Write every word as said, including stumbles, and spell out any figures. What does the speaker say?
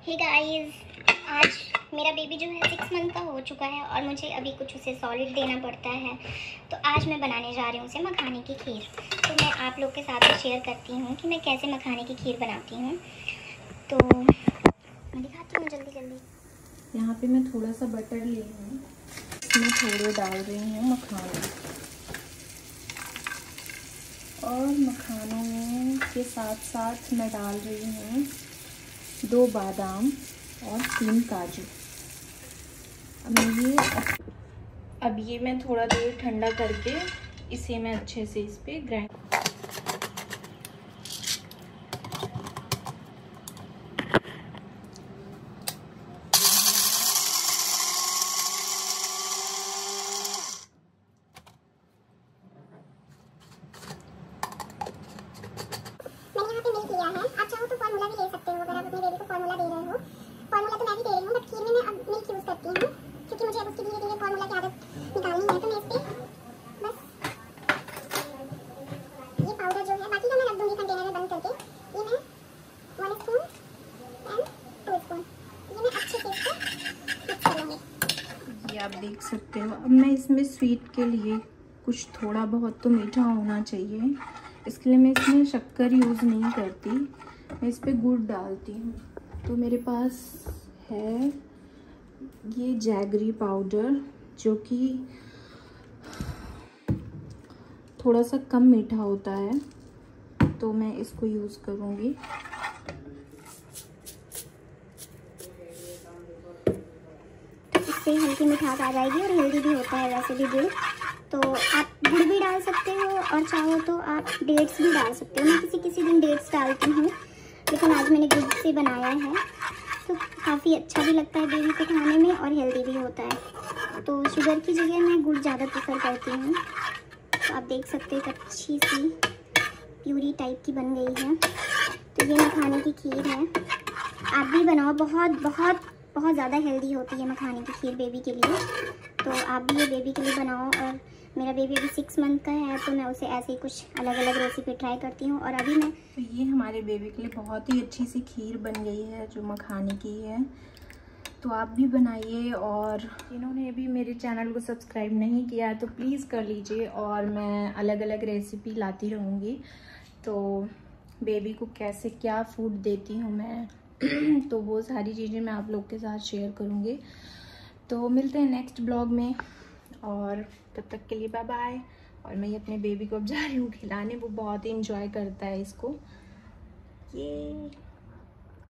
Hey guys, आज मेरा baby जो है सिक्स मंथ का हो चुका है और मुझे अभी कुछ उसे सॉलिड देना पड़ता है। तो आज मैं बनाने जा रही हूँ उसे मखाने की खीर। तो मैं आप लोग के साथ शेयर करती हूँ कि मैं कैसे मखाने की खीर बनाती हूँ। तो मैं दिखाती हूँ जल्दी जल्दी। यहाँ पे मैं थोड़ा सा बटर ली हूँ, इसमें थोड़े डाल रही हूँ मखाने, और मखानों के साथ साथ मैं डाल रही हूँ दो बादाम और तीन काजू। अब ये अब ये मैं थोड़ा देर ठंडा करके इसे मैं अच्छे से इस पे ग्राइंड लिया है। आप चाहो तो फार्मूला भी ले सकते हो अगर आप अपने बेबी को फार्मूला दे रहे हो। फार्मूला तो मैं भी दे रही हूँ, बट खीर में मैं अब मिल्क यूज़ करती हूँ क्योंकि मुझे अब उसकी धीरे धीरे फार्मूला की आदत निकालनी है। तो मैं इस पर बस ये पाउडर जो है, बाकी का मैं रख दूँगी कंटेनर में बंद करके। ये मैं one spoon and two spoon ये मैं अच्छे से इसको मिक्स करूँगी। ये आप देख सकते हो। अब मैं इसमें स्वीट के लिए कुछ थोड़ा बहुत तो मीठा होना चाहिए, इसके लिए मैं इसमें शक्कर यूज़ नहीं करती, मैं इस पर गुड़ डालती हूँ। तो मेरे पास है ये जैगरी पाउडर जो कि थोड़ा सा कम मीठा होता है, तो मैं इसको यूज़ करूँगी। इससे हल्की मिठास आ जाएगी और हेल्दी भी होता है वैसे भी गुड़। तो आप गुड़ भी डाल सकते हो और चाहो तो आप डेट्स भी डाल सकते हो। मैं किसी किसी दिन डेट्स डालती हूँ, लेकिन आज मैंने गुड़ से बनाया है तो काफ़ी अच्छा भी लगता है बेबी को खाने में और हेल्दी भी होता है। तो शुगर की जगह मैं गुड़ ज़्यादा प्रेफर करती हूँ। तो आप देख सकते हो एक अच्छी सी प्यूरी टाइप की बन गई है। तो ये मखाने की खीर है, आप भी बनाओ। बहुत बहुत बहुत ज़्यादा हेल्दी होती है मखाने की खीर बेबी के लिए। तो आप भी ये बेबी के लिए बनाओ। और मेरा बेबी अभी सिक्स मंथ का है तो मैं उसे ऐसे ही कुछ अलग अलग रेसिपी ट्राई करती हूँ। और अभी मैं तो ये हमारे बेबी के लिए बहुत ही अच्छी सी खीर बन गई है जो मखाने की है। तो आप भी बनाइए, और जिन्होंने भी मेरे चैनल को सब्सक्राइब नहीं किया है तो प्लीज़ कर लीजिए। और मैं अलग अलग रेसिपी लाती रहूँगी। तो बेबी को कैसे क्या फूड देती हूँ मैं तो वो सारी चीज़ें मैं आप लोग के साथ शेयर करूँगी। तो मिलते हैं नेक्स्ट ब्लॉग में, और तब तक के लिए बाय बाय। और मैं ये अपने बेबी को अब जा रही हूँ खिलाने, वो बहुत ही इंजॉय करता है इसको। ये